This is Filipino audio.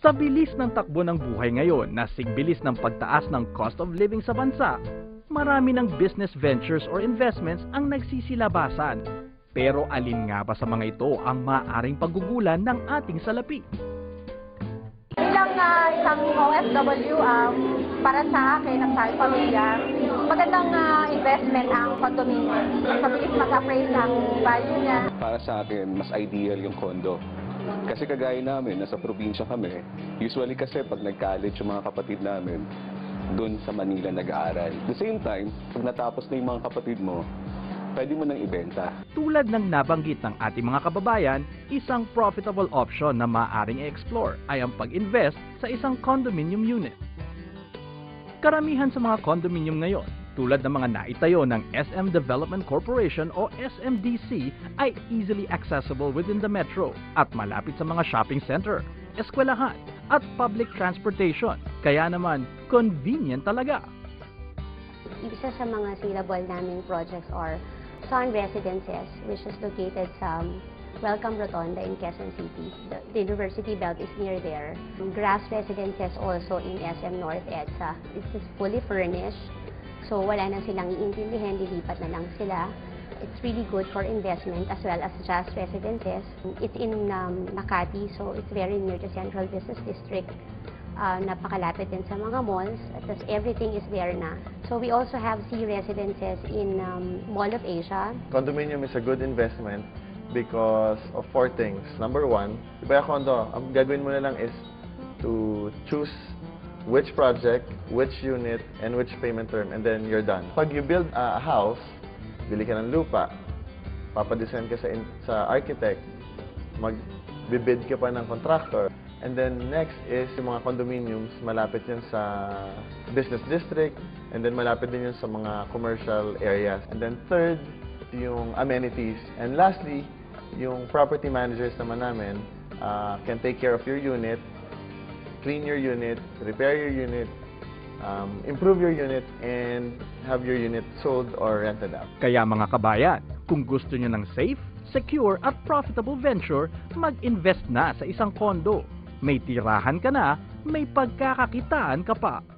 Sa bilis ng takbo ng buhay ngayon na sigbilis ng pagtaas ng cost of living sa bansa, marami ng business ventures or investments ang nagsisilabasan. Pero alin nga ba sa mga ito ang maaaring paggugulan ng ating salapi? Bilang isang OFW, para sa akin, ang sa pamilya, magandang investment ang condominium. Mabilis mag-appraise ang value niya. Para sa akin, mas ideal yung condo. Kasi kagaya namin, nasa probinsya kami, usually kasi pag nag-college yung mga kapatid namin, doon sa Manila nag-aaral. At the same time, pag natapos na yung mga kapatid mo, pwede mo nang ibenta. Tulad ng nabanggit ng ating mga kababayan, isang profitable option na maaaring i-explore ay ang pag-invest sa isang condominium unit. Karamihan sa mga condominium ngayon, tulad ng mga naitayo ng SM Development Corporation o SMDC, ay easily accessible within the metro at malapit sa mga shopping center, eskwelahan at public transportation. Kaya naman, convenient talaga. Isa sa mga saleable naming projects are Sun Residences, which is located sa Welcome Rotonda in Quezon City. The University Belt is near there. Grass Residences also in SM North EDSA. This is fully furnished, so wala na silang iintindihan, lilipat na lang sila. It's really good for investment as well as Jazz Residences. It's in Makati, so it's very near to Central Business District. Napakalapit din sa mga malls, at everything is there na. So we also have C Residences in Mall of Asia. Condominium is a good investment because of 4 things. Number 1, iba yung condo, ang gagawin mo na lang is to choose which project, which unit, and which payment term, and then you're done. Pag you build a house, bili ka ng lupa, papadesign ka sa architect, magbibid ka pa ng contractor. And then next is yung mga condominiums, malapit yan sa business district, and then malapit din yan sa mga commercial areas. And then third, yung amenities. And lastly, yung property managers naman namin can take care of your unit, clean your unit, repair your unit, improve your unit, and have your unit sold or rented out. Kaya mga kabayan, kung gusto nyo ng safe, secure at profitable venture, mag-invest na sa isang condo. May tirahan ka na, may pagkakakitaan ka pa.